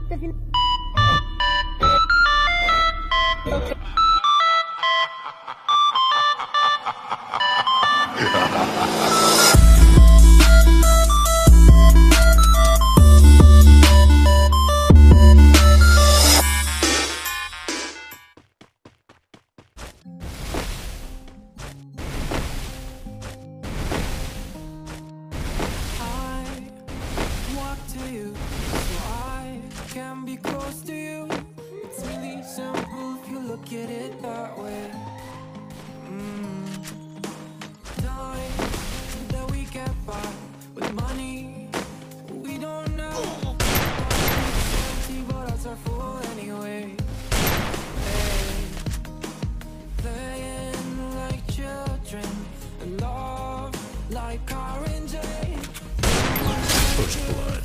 First blood.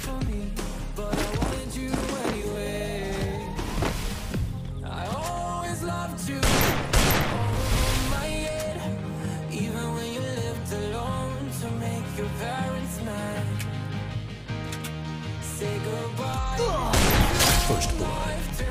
First blood.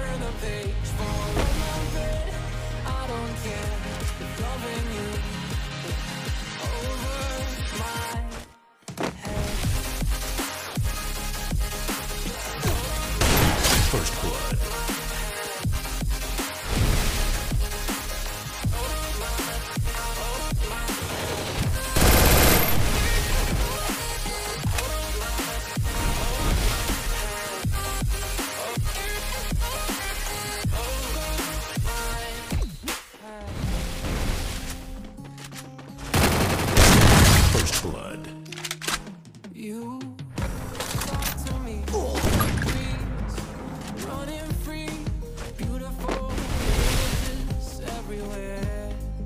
First blood. First blood. You talk to me, breeze, running free, beautiful images everywhere.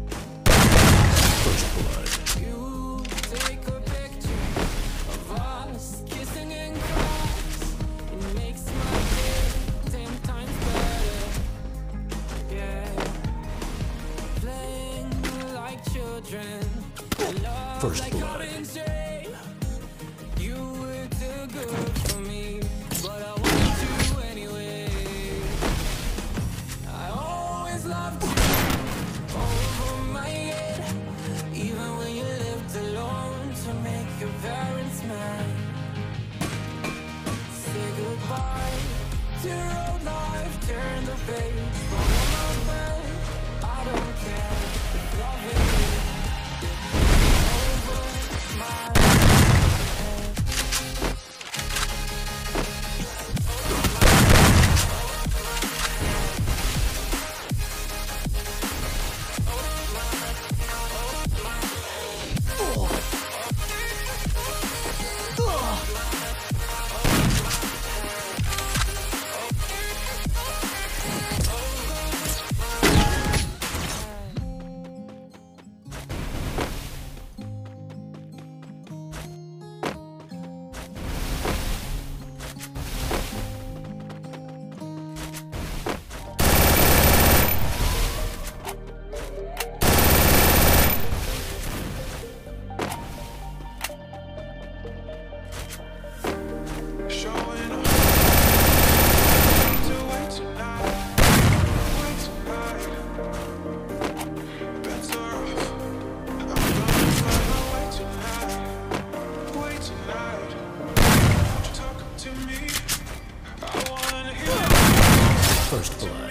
First blood. You take a picture of us kissing in class. It makes my day 10 times better. Yeah, playing like children. First Like blood. orange. You were too good for me, but I wanted you anyway. I always loved you over my head, even when you lived alone to make your parents mad. Say goodbye to your old life, turn the page from my bed. I don't care if loving you over my head. First blood.